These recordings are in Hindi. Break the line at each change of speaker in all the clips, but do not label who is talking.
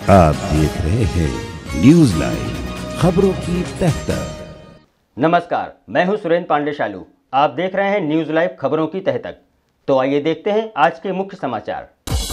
आप देख रहे हैं न्यूज लाइव, खबरों की तह तक।
नमस्कार, मैं हूं सुरेंद्र पांडे शालू। आप देख रहे हैं न्यूज लाइव, खबरों की तह तक। तो आइए देखते हैं आज के मुख्य समाचार।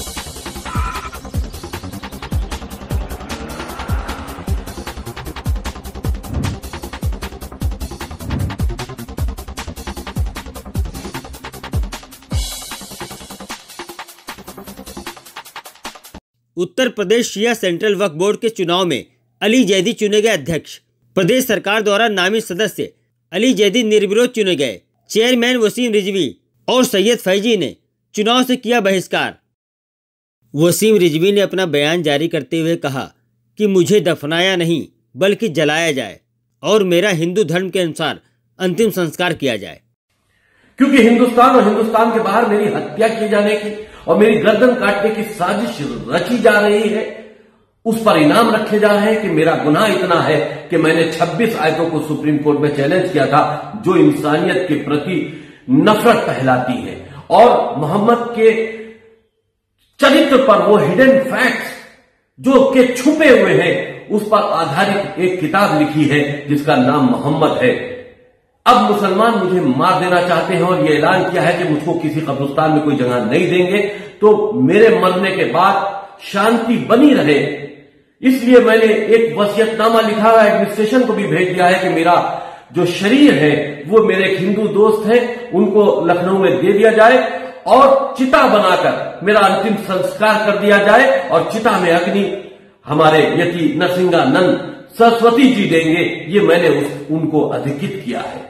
उत्तर प्रदेश शिया सेंट्रल वक्फ बोर्ड के चुनाव में अली जैदी चुने गए अध्यक्ष। प्रदेश सरकार द्वारा नामित सदस्य अली जैदी निर्विरोध चुने गए। चेयरमैन वसीम रिजवी और सैयद फैजी ने चुनाव से किया बहिष्कार। वसीम रिजवी ने अपना बयान जारी करते हुए कहा कि मुझे दफनाया नहीं बल्कि जलाया जाए और मेरा हिंदू धर्म के अनुसार अंतिम संस्कार किया जाए।
क्योंकि हिंदुस्तान और हिंदुस्तान के बाहर मेरी हत्या किए जाने की और मेरी गर्दन काटने की साजिश रची जा रही है। उस पर इनाम रखे जा रहे हैं कि मेरा गुनाह इतना है कि मैंने 26 आयतों को सुप्रीम कोर्ट में चैलेंज किया था जो इंसानियत के प्रति नफरत फैलाती है, और मोहम्मद के चरित्र पर वो हिडन फैक्ट्स जो के छुपे हुए हैं उस पर आधारित एक किताब लिखी है जिसका नाम मोहम्मद है। अब मुसलमान मुझे मार देना चाहते हैं और ये ऐलान किया है कि मुझको किसी कब्रिस्तान में कोई जगह नहीं देंगे, तो मेरे मरने के बाद शांति बनी रहे, इसलिए मैंने एक वसीयतनामा लिखा है, एडमिनिस्ट्रेशन को भी भेज दिया है कि मेरा जो शरीर है वो मेरे एक हिंदू दोस्त हैं उनको लखनऊ में दे दिया जाए और चिता बनाकर मेरा अंतिम संस्कार कर दिया जाए और चिता में अग्नि हमारे यति नरसिंहानंद सरस्वती जी देंगे। ये मैंने उनको अधिकृत किया है।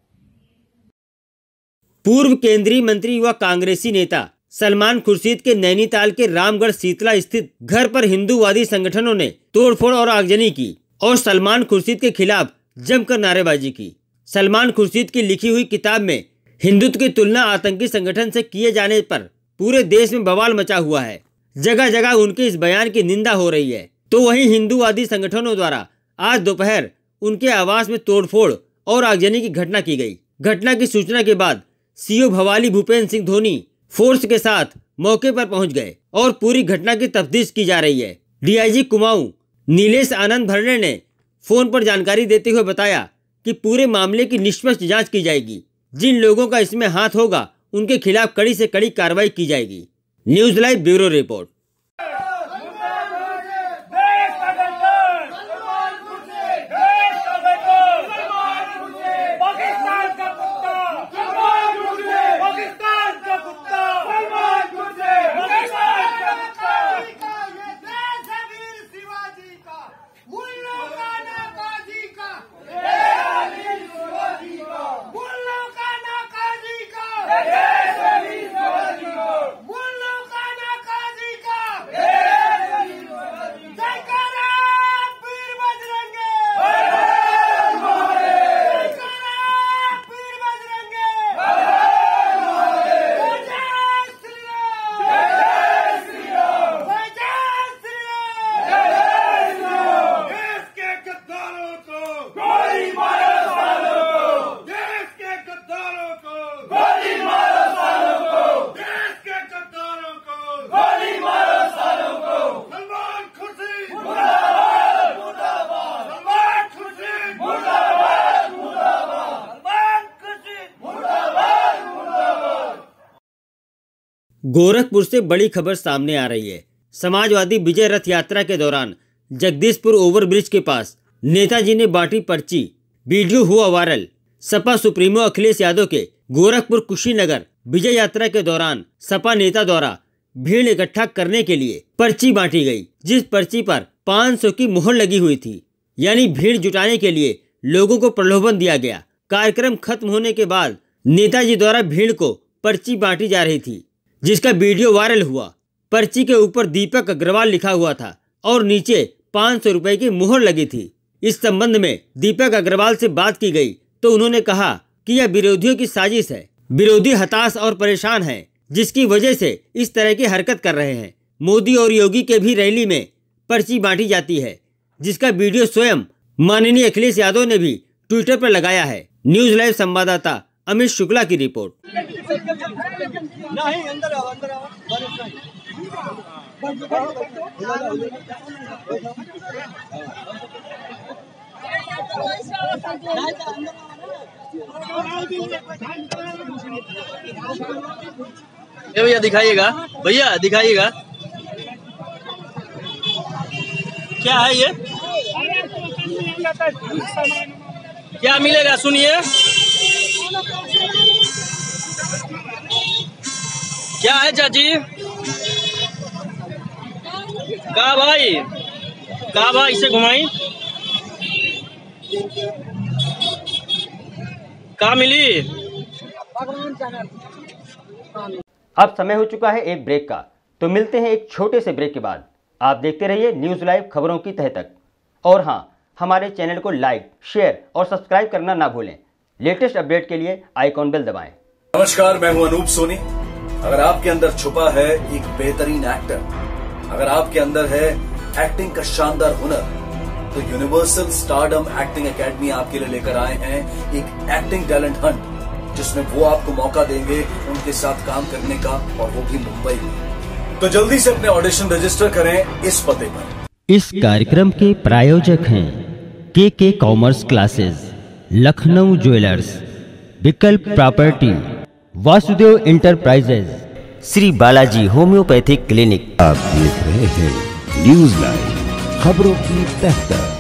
पूर्व केंद्रीय मंत्री व कांग्रेसी नेता सलमान खुर्शीद के नैनीताल के रामगढ़ शीतला स्थित घर पर हिंदूवादी संगठनों ने तोड़फोड़ और आगजनी की और सलमान खुर्शीद के खिलाफ जमकर नारेबाजी की। सलमान खुर्शीद की लिखी हुई किताब में हिंदुत्व की तुलना आतंकी संगठन से किए जाने पर पूरे देश में बवाल मचा हुआ है। जगह जगह उनके इस बयान की निंदा हो रही है। तो वहीं हिंदूवादी संगठनों द्वारा आज दोपहर उनके आवास में तोड़फोड़ और आगजनी की घटना की गई। घटना की सूचना के बाद सीओ भवाली भूपेंद्र सिंह धोनी फोर्स के साथ मौके पर पहुंच गए और पूरी घटना की तफ्तीश की जा रही है। डीआईजी कुमाऊं नीलेश आनंद भरणे ने फोन पर जानकारी देते हुए बताया कि पूरे मामले की निष्पक्ष जांच की जाएगी। जिन लोगों का इसमें हाथ होगा उनके खिलाफ कड़ी से कड़ी कार्रवाई की जाएगी। News live bureau report. Gorakhpur से बड़ी खबर सामने आ रही है। समाजवादी विजय रथ यात्रा के दौरान जगदीशपुर ओवरब्रिज के पास नेताजी ने बांटी पर्ची, वीडियो हुआ वायरल। सपा सुप्रीमो अखिलेश यादव के गोरखपुर कुशीनगर विजय यात्रा के दौरान सपा नेता द्वारा भीड़ इकट्ठा करने के लिए पर्ची बांटी गई, जिस पर्ची पर 500 की मुहर लगी हुई थी, यानी भीड़ जुटाने के लिए लोगों को प्रलोभन दिया गया। कार्यक्रम खत्म होने के बाद नेताजी द्वारा भीड़ को पर्ची बांटी जा रही थी, जिसका वीडियो वायरल हुआ। पर्ची के ऊपर दीपक अग्रवाल लिखा हुआ था और नीचे 500 रुपए की मुहर लगी थी। इस संबंध में दीपक अग्रवाल से बात की गई तो उन्होंने कहा कि यह विरोधियों की साजिश है। विरोधी हताश और परेशान हैं, जिसकी वजह से इस तरह की हरकत कर रहे हैं। मोदी और योगी के भी रैली में पर्ची बांटी जाती है, जिसका वीडियो स्वयं माननीय अखिलेश यादव ने भी ट्विटर पर लगाया है। न्यूज लाइव संवाददाता अमित शुक्ला की रिपोर्ट।
नहीं अंदर आओ, अंदर आओ। ये भैया दिखाइएगा, भैया दिखाइएगा क्या है ये, क्या मिलेगा सुनिए। क्या है चाची, कहा भाई इसे घुमाई, कहा मिली।
अब समय हो चुका है एक ब्रेक का, तो मिलते हैं एक छोटे से ब्रेक के बाद। आप देखते रहिए न्यूज़ लाइव खबरों की तह तक। और हाँ, हमारे चैनल को लाइक, शेयर और सब्सक्राइब करना ना भूलें। लेटेस्ट अपडेट के लिए आइकॉन बेल दबाएं।
नमस्कार, मैं हूं अनूप सोनी। अगर आपके अंदर छुपा है एक बेहतरीन एक्टर, अगर आपके अंदर है एक्टिंग का शानदार हुनर, तो यूनिवर्सल स्टारडम एक्टिंग एकेडमी आपके लिए लेकर आए हैं एक एक्टिंग टैलेंट हंट, जिसमें वो आपको मौका देंगे उनके साथ काम करने का, और वो भी मुंबई में। तो जल्दी से अपने ऑडिशन रजिस्टर करें इस पते पर।
इस कार्यक्रम के प्रायोजक हैं K commerce classes, Lucknow jewellers, Vikalp property, Vasudev enterprises, Shri Balaji homeopathic clinic.
आप देख रहे हैं न्यूज़ लाइव खबरों की तह तक।